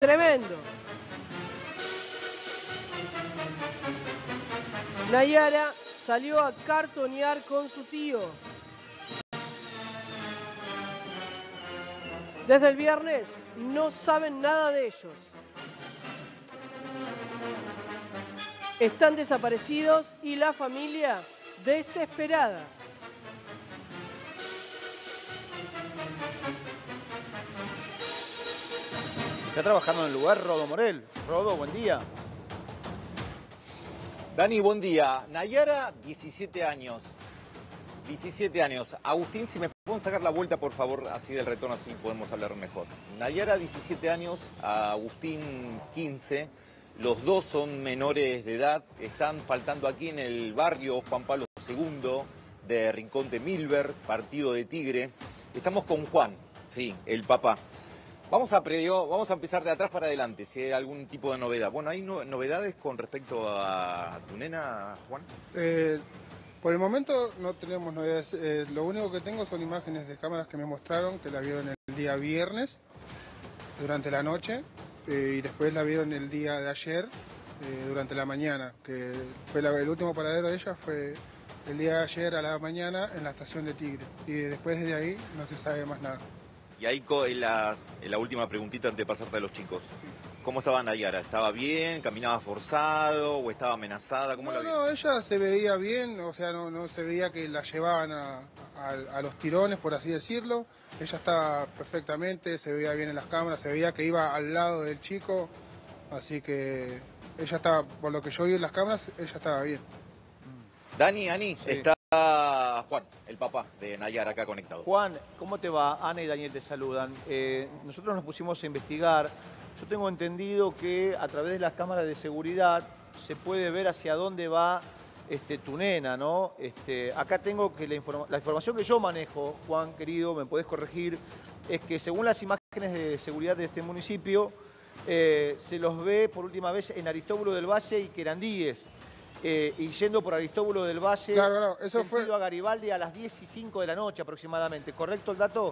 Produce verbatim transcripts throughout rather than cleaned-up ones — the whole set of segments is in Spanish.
Tremendo. Nayara salió a cartonear con su tío. Desde el viernes no saben nada de ellos. Están desaparecidos y la familia desesperada. Está trabajando en el lugar Rodo Morel. Rodo, buen día. Dani, buen día. Nayara, diecisiete años. diecisiete años. Agustín, si me pueden sacar la vuelta, por favor, así del retorno, así podemos hablar mejor. Nayara, diecisiete años, Agustín, quince. Los dos son menores de edad. Están faltando aquí en el barrio Juan Pablo segundo de Rincón de Milver, partido de Tigre. Estamos con Juan, sí, el papá. Vamos a, previo, vamos a empezar de atrás para adelante, si hay algún tipo de novedad. Bueno, ¿hay no, novedades con respecto a tu nena, Juan? Eh, por el momento no tenemos novedades. Eh, lo único que tengo son imágenes de cámaras que me mostraron, que la vieron el día viernes, durante la noche, eh, y después la vieron el día de ayer, eh, durante la mañana, que fue la, el último paradero de ella fue el día de ayer a la mañana en la estación de Tigre. Y después de ahí no se sabe más nada. Y ahí en, las, en la última preguntita antes de pasarte a los chicos. ¿Cómo estaba Nayara? ¿Estaba bien? ¿Caminaba forzado? ¿O estaba amenazada? ¿Cómo no, la no, ella se veía bien, o sea, no, no se veía que la llevaban a, a, a los tirones, por así decirlo. Ella estaba perfectamente, se veía bien en las cámaras, se veía que iba al lado del chico, así que ella estaba, por lo que yo vi en las cámaras, ella estaba bien. Dani, Ani, Sí. está Juan, el papá de Nayara, acá conectado. Juan, ¿cómo te va? Ana y Daniel te saludan. Eh, nosotros nos pusimos a investigar. Yo tengo entendido que a través de las cámaras de seguridad se puede ver hacia dónde va este, tu nena, ¿no? Este, acá tengo que la, informa la información que yo manejo, Juan, querido, me podés corregir, es que según las imágenes de seguridad de este municipio, eh, se los ve por última vez en Aristóbulo del Valle y Querandíes. Eh, y yendo por Aristóbulo del Valle, Claro, claro, eso sentido fue- a Garibaldi a las diez y cinco de la noche aproximadamente. ¿Correcto el dato?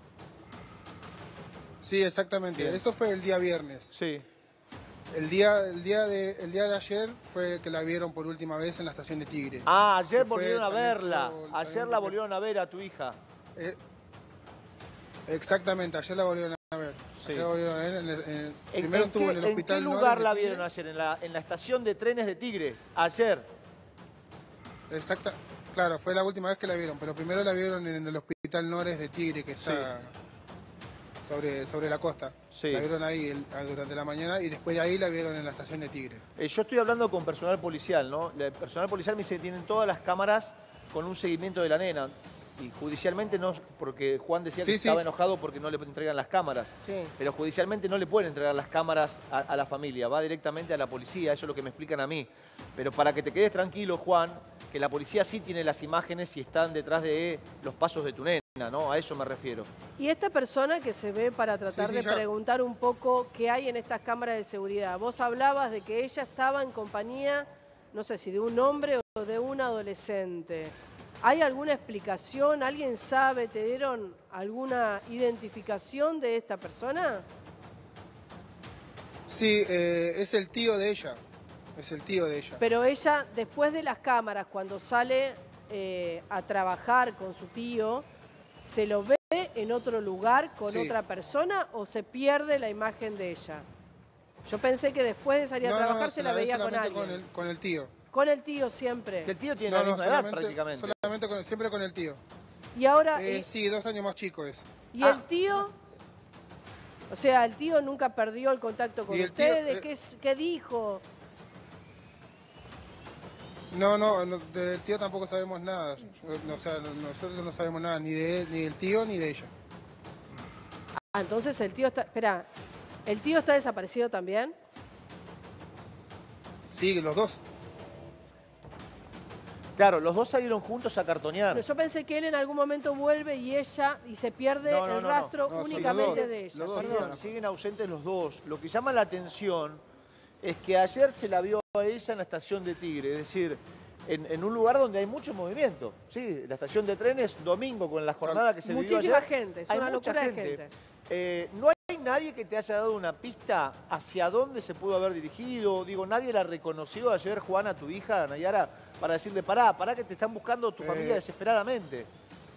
Sí, exactamente. Bien. Eso fue el día viernes. Sí. El día, el, día de, el día de ayer fue que la vieron por última vez en la estación de Tigre. Ah, ayer Que fue volvieron a también verla. por- Ayer también la por- volvieron a ver a tu hija. Eh, exactamente, ayer la volvieron a ver. Sí. Ayer la volvieron a ver. En el- en el- ¿En, primero en estuvo qué, en el en hospital qué Nores lugar de la Tigre. vieron ayer? En la, en la estación de trenes de Tigre. Ayer. Exacta, claro, fue la última vez que la vieron, pero primero la vieron en el hospital Nores de Tigre, que está sobre, sobre la costa. Sí. La vieron ahí el- durante la mañana y después de ahí la vieron en la estación de Tigre. Eh, yo estoy hablando con personal policial, ¿no? El personal policial me dice que tienen todas las cámaras con un seguimiento de la nena. Y judicialmente no, porque Juan decía Sí, que sí. estaba enojado porque no le entregan las cámaras. Sí. Pero judicialmente no le pueden entregar las cámaras a, a la familia, va directamente a la policía, eso es lo que me explican a mí. Pero para que te quedes tranquilo, Juan, que la policía sí tiene las imágenes y están detrás de los pasos de tu nena, ¿no? A eso me refiero. Y esta persona que se ve para tratar Sí, sí, de ya. preguntar un poco qué hay en estas cámaras de seguridad. Vos hablabas de que ella estaba en compañía, no sé si de un hombre o de un adolescente. ¿Hay alguna explicación? ¿Alguien sabe? ¿Te dieron alguna identificación de esta persona? Sí, eh, es el tío de ella. Es el tío de ella. Pero ella, después de las cámaras, cuando sale eh, a trabajar con su tío, ¿se lo ve en otro lugar con Sí. otra persona o se pierde la imagen de ella? Yo pensé que después de salir No, a no, trabajar se se la ve veía con solamente alguien. Con el, con el tío. Con el tío siempre. Que el tío tiene No, la no, misma edad solamente, prácticamente. solamente con, siempre con el tío. Y ahora, Eh, y, sí, dos años más chico es. y ah. el tío, o sea, el tío nunca perdió el contacto con Y el tío, ustedes. eh, ¿Qué, es- qué dijo? No, no, no, del tío tampoco sabemos nada. O sea, no- nosotros no sabemos nada ni de él, ni del tío ni de ella. Ah, entonces el tío está, espera, ¿el tío está desaparecido también? Sí, los dos. Claro, los dos salieron juntos a cartonear. Pero yo pensé que él en algún momento vuelve y ella, y se pierde No, no, el no, rastro no. No, sí, únicamente los dos, de ella. los dos, Perdón. Siguen, siguen ausentes los dos. Lo que llama la atención es que ayer se la vio a ella en la estación de Tigre, es decir, en, en un lugar donde hay mucho movimiento. Sí, la estación de trenes, domingo, con la jornada que se vivió Muchísima ayer, gente, es hay una mucha locura de gente. Eh, no hay nadie que te haya dado una pista hacia dónde se pudo haber dirigido? Digo, ¿nadie la reconoció ayer, Juan, a tu hija, Nayara, para decirle, pará, pará que te están buscando tu familia Eh, desesperadamente?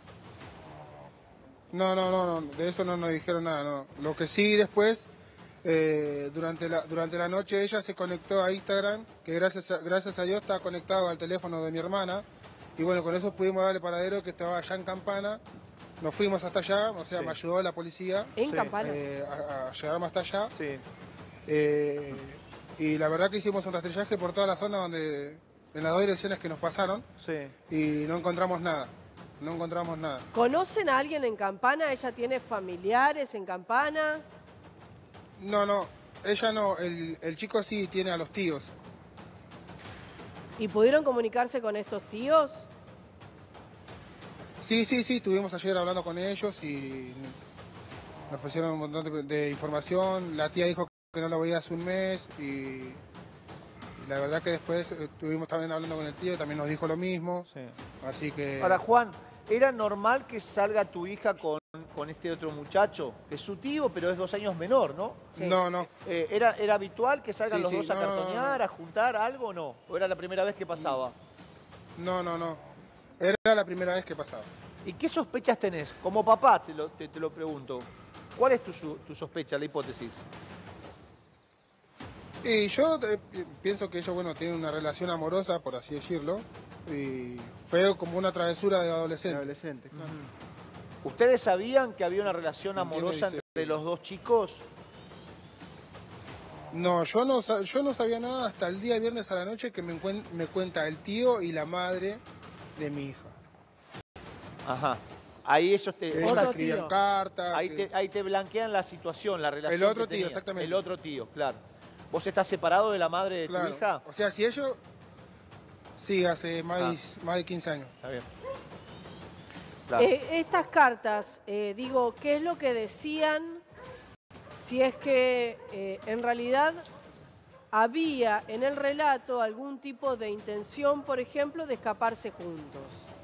No, no, no, no, de eso no nos dijeron nada, no. Lo que sí después, eh, durante, la, durante la noche ella se conectó a Instagram, que gracias a, gracias a Dios está conectado al teléfono de mi hermana, y bueno, con eso pudimos darle paradero que estaba allá en Campana. Nos fuimos hasta allá, o sea, Sí. me ayudó la policía En Sí. Campana. eh, a, a llegar hasta allá. Sí. Eh, y la verdad que hicimos un rastrillaje por toda la zona donde, en las dos direcciones que nos pasaron, Sí. y no encontramos nada, no encontramos nada. ¿Conocen a alguien en Campana? ¿Ella tiene familiares en Campana? No, no, ella no, el, el chico sí tiene a los tíos. ¿Y pudieron comunicarse con estos tíos? Sí, sí, sí, estuvimos ayer hablando con ellos y nos ofrecieron un montón de, de información. La tía dijo que no la veía hace un mes y, y la verdad que después eh, estuvimos también hablando con el tío y también nos dijo lo mismo. Sí. Así que... Ahora, Juan, ¿era normal que salga tu hija con, con este otro muchacho? Que es su tío, pero es dos años menor, ¿no? Sí. No, no. Eh, ¿era, ¿Era habitual que salgan Sí, los sí, dos a no, no, cartonear, no. a juntar algo o no? ¿O era la primera vez que pasaba? No, no, no. Era la primera vez que pasaba. ¿Y qué sospechas tenés? Como papá te lo, te, te lo pregunto. ¿Cuál es tu, su- tu sospecha, la hipótesis? Y yo eh, pienso que ellos, bueno, tienen una relación amorosa, por así decirlo, y fue como una travesura de adolescente. Adolescente, claro. ¿Ustedes sabían que había una relación Entiendo, amorosa dice- entre los dos chicos? No, yo no, sa- yo no sabía nada hasta el día viernes a la noche que me, encuen- me cuenta el tío y la madre de mi hija. Ajá. Ahí ellos te, Que ellos Otro escribían tío. cartas. ahí que- te, ahí te blanquean la situación, la relación. El otro que tío, tenía. exactamente. El otro tío, claro. ¿Vos estás separado de la madre de claro. tu hija? O sea, si ellos... Sí, hace más, Ah. de, más de quince años. Está bien. Claro. Eh, estas cartas, eh, digo, ¿qué es lo que decían? Si es que eh, en realidad había en el relato algún tipo de intención, por ejemplo, de escaparse juntos.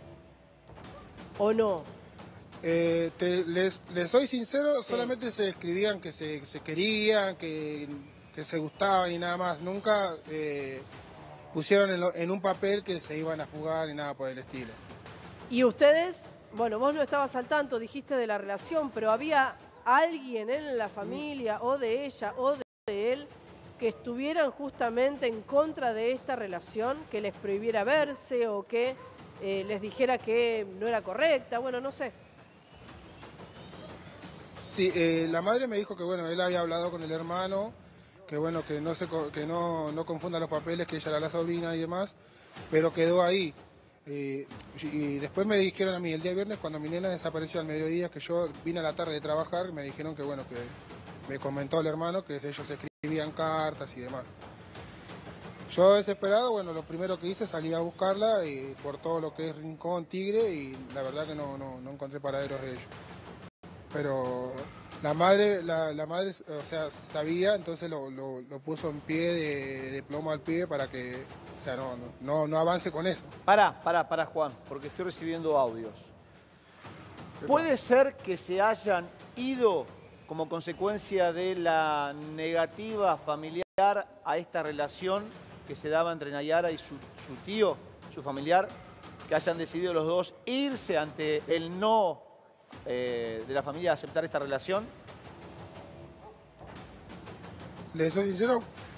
¿O no? Eh, te- les, les soy sincero, solamente se escribían que se, se querían, que, que se gustaban y nada más. Nunca eh, pusieron en, lo- en un papel que se iban a jugar ni nada por el estilo. Y ustedes, bueno, vos no estabas al tanto, dijiste de la relación, pero había alguien en la familia o de ella o de él que estuvieran justamente en contra de esta relación, que les prohibiera verse o que eh, les dijera que no era correcta, bueno, no sé. Sí, eh, la madre me dijo que bueno, él había hablado con el hermano, que bueno, que no se co- que no, no confunda los papeles, que ella era la sobrina y demás, pero quedó ahí. Eh, y y después me dijeron a mí el día viernes cuando mi nena desapareció al mediodía, que yo vine a la tarde de trabajar, me dijeron que bueno, que me comentó el hermano que ellos escribían cartas y demás. Yo desesperado, bueno, lo primero que hice salí a buscarla y por todo lo que es Rincón, Tigre, y la verdad que no, no, no encontré paraderos de ellos. Pero la madre, la, la madre, o sea, sabía, entonces lo, lo, lo puso en pie de, de plomo al pie para que, o sea, no, no, no, no avance con eso. Pará, pará, pará, Juan, porque estoy recibiendo audios. ¿Puede ser que se hayan ido como consecuencia de la negativa familiar a esta relación que se daba entre Nayara y su, su tío, su familiar, que hayan decidido los dos irse ante el no eh, de la familia a aceptar esta relación? Le soy sincero,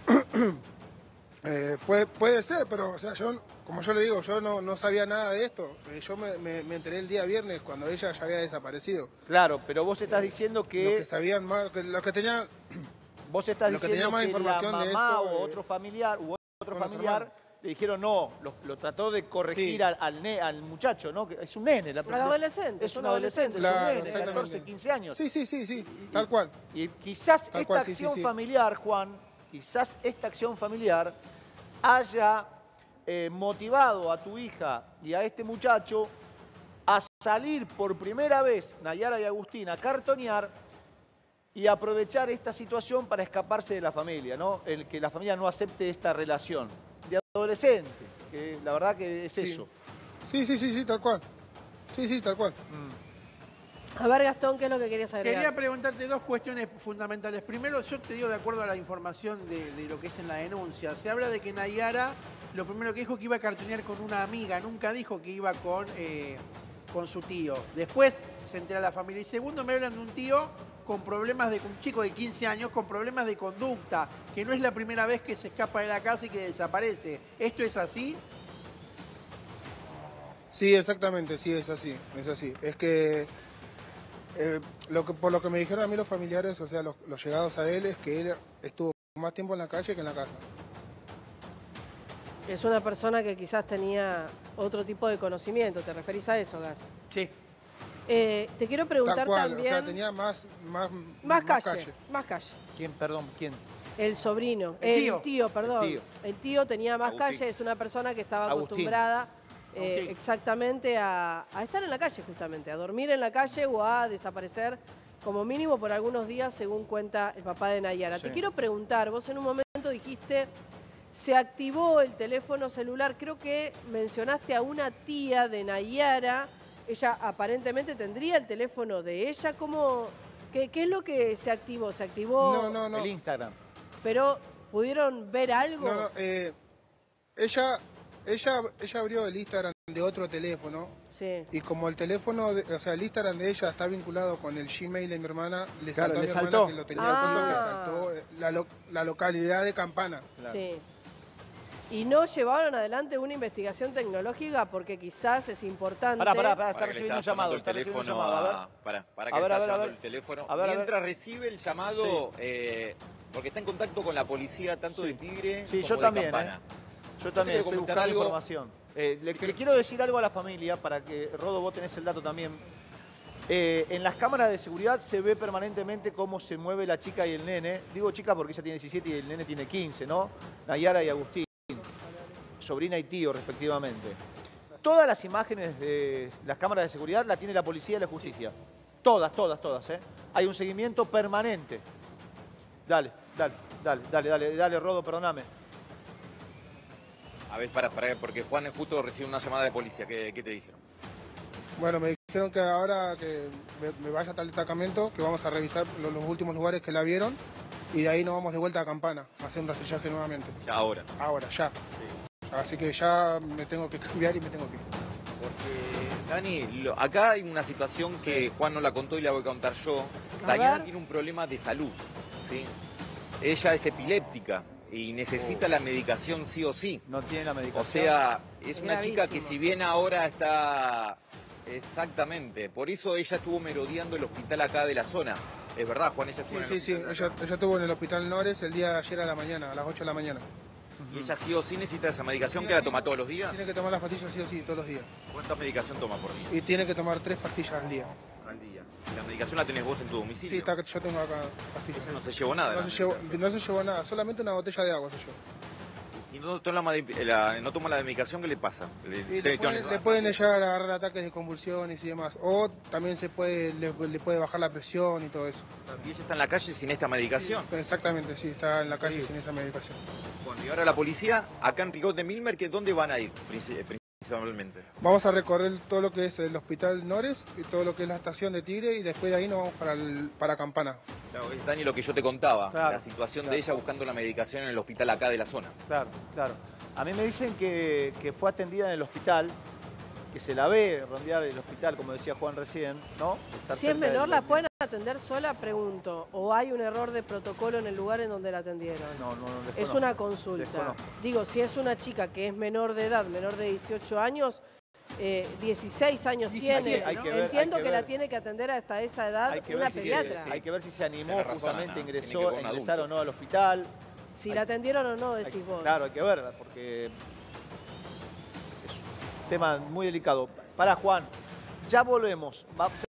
eh, puede, puede ser, pero, o sea, yo, como yo le digo, yo no, no sabía nada de esto. Eh, yo me, me, me enteré el día viernes cuando ella ya había desaparecido. Claro, pero vos estás diciendo Los que, que sabían más, que- los que tenían... vos estás lo que diciendo tenía más que información la de mamá esto, o eh, otro familiar u otro son los familiar hermanos. le dijeron no, lo, lo trató de corregir Sí. al, al, ne- al muchacho, ¿no? Que es un nene, la Al adolescente, es son un adolescente, adolescentes. es un Claro, nene, de exactamente. catorce, quince años. Sí, sí, sí, sí, tal cual. Y quizás Tal esta cual, sí, acción sí, sí. familiar, Juan, quizás esta acción familiar haya eh, motivado a tu hija y a este muchacho a salir por primera vez, Nayara y Agustín, a cartonear y aprovechar esta situación para escaparse de la familia, ¿no? El que la familia no acepte esta relación de adolescente, que la verdad que es Sí. eso. Sí, sí, sí, sí, tal cual. Sí, sí, tal cual. A ver, Gastón, ¿qué es lo que querías agregar? Quería preguntarte dos cuestiones fundamentales. Primero, yo te digo de acuerdo a la información de, de lo que es en la denuncia. Se habla de que Nayara, lo primero que dijo que iba a cartonear con una amiga, nunca dijo que iba con, eh, con su tío. Después se entera la familia. Y segundo, me hablan de un tío con problemas de, un chico de quince años con problemas de conducta, que no es la primera vez que se escapa de la casa y que desaparece. ¿Esto es así? Sí, exactamente, sí, es así, es así. Es que, eh, lo que por lo que me dijeron a mí los familiares, o sea, los, los llegados a él, es que él estuvo más tiempo en la calle que en la casa. Es una persona que quizás tenía otro tipo de conocimiento, ¿te referís a eso, Gas? Sí. Eh, te quiero preguntar Tal cual, también... o sea, tenía más, más, más, calle, más calle. ¿Quién, perdón, quién? El sobrino, El el tío. tío, perdón. El tío. El tío tenía más Agustín. calle, es una persona que estaba Agustín. acostumbrada eh, Agustín. exactamente a, a estar en la calle justamente, a dormir en la calle o a desaparecer como mínimo por algunos días, según cuenta el papá de Nayara. Sí. Te quiero preguntar, vos en un momento dijiste, se activó el teléfono celular, creo que mencionaste a una tía de Nayara, ella aparentemente tendría el teléfono de ella, ¿cómo, qué, qué es lo que se activó? ¿Se activó? No, no, no. El Instagram. Pero, ¿pudieron ver algo? No, no, eh, ella, ella, ella abrió el Instagram de otro teléfono Sí. y como el teléfono, de- o sea, el Instagram de ella está vinculado con el Gmail de mi hermana, le Claro, saltó a le mi saltó. hermana que lo tenía Le saltó. activo, le saltó eh, la, lo- la localidad de Campana. Claro. Sí. ¿Y no llevaron adelante una investigación tecnológica? Porque quizás es importante... Pará, pará, pará, está Para que le recibiendo un está llamando llamado. el Está recibiendo un teléfono llamado, a ver. a- Para, para que A ver, está a ver, a llamando ver. el teléfono. A ver, a ver. Mientras recibe el llamado, eh, porque está en contacto con la policía tanto de Tigre Sí, como yo de también, Campana. ¿eh? Yo Yo también te quiero estoy comentar buscando algo. información. Eh, le, le quiero decir algo a la familia, para que, Rodo, vos tenés el dato también. Eh, en las cámaras de seguridad se ve permanentemente cómo se mueve la chica y el nene. Digo chica porque ella tiene diecisiete y el nene tiene quince, ¿no? Nayara y Agustín, sobrina y tío respectivamente. Todas las imágenes de las cámaras de seguridad las tiene la policía y la justicia. Todas, todas, todas, ¿eh? Hay un seguimiento permanente. Dale, dale, dale, dale, dale, dale, Rodo, perdóname. A ver, para, para, porque Juan justo recibe una llamada de policía. ¿Qué, qué te dijeron? Bueno, me dijeron que ahora que me, me vaya a tal destacamento, que vamos a revisar lo- los, últimos lugares que la vieron y de ahí nos vamos de vuelta a Campana, a hacer un rastrillaje nuevamente. Ya ahora. Ahora, ya. Así que ya me tengo que cambiar y me tengo que ir. Porque, Dani, lo- acá hay una situación que Juan no la contó y la voy a contar yo. A Dayana ver. tiene un problema de salud, ¿sí? Ella es epiléptica y necesita Oh. la medicación sí o sí. No tiene la medicación. O sea, es una chica que Gravísimo. si bien ahora está... Exactamente, por eso ella estuvo merodeando el hospital acá de la zona. Es verdad, Juan, ella estuvo Sí, en el sí, sí. hospital Ella, acá. ella estuvo en el hospital Nores el día de ayer a la mañana, a las ocho de la mañana. Y ella sí o sí necesita esa medicación que la toma todos los días. Tiene que tomar las pastillas sí o sí, todos los días. ¿Cuánta medicación toma por día? Y tiene que tomar tres pastillas al día. Al día. ¿La medicación la tenés vos en tu Sí, domicilio? está, yo tengo acá pastillas. No se llevó nada. No la se, llevó, medicación. no se llevó nada, solamente una botella de agua se llevó. Y si no toma, la, no toma la medicación, ¿qué le pasa? Le, Y te- le, pueden, te- le pueden llegar a agarrar ataques de convulsiones y demás. O también se puede, le, le puede bajar la presión y todo eso. Y ella está en la calle sin esta medicación. Exactamente, sí, está en la calle Sí. sin esa medicación. Bueno, y ahora la policía, acá en Ricaurte de Milmer, ¿que ¿dónde van a ir princi- principalmente? Vamos a recorrer todo lo que es el hospital Nores y todo lo que es la estación de Tigre y después de ahí nos vamos para, el- para Campana. Claro, es Dani lo que yo te contaba, Claro, la situación claro. de ella buscando la medicación en el hospital acá de la zona. Claro, claro. A mí me dicen que, que fue atendida en el hospital, que se la ve rondear el hospital, como decía Juan recién, ¿no? Está Si es cerca menor, del- ¿la pueden atender sola? Pregunto. ¿O hay un error de protocolo en el lugar en donde la atendieron? No, no, no. Es desconozco. una consulta. Desconozco. Digo, si es una chica que es menor de edad, menor de dieciocho años, eh, diecisiete años diecisiete, tiene. hay que ver, Entiendo hay que que, la ver. tiene que atender hasta esa edad Hay que, una ver si, pediatra. hay que ver si se animó Tenés razón, justamente, Ana. ingresó, Tiene que ver con un ingresar o adulto. no al hospital. Si Hay- la atendieron o no, Hay- decís vos. Claro, hay que ver, porque es un tema muy delicado. Para Juan, ya volvemos. Va-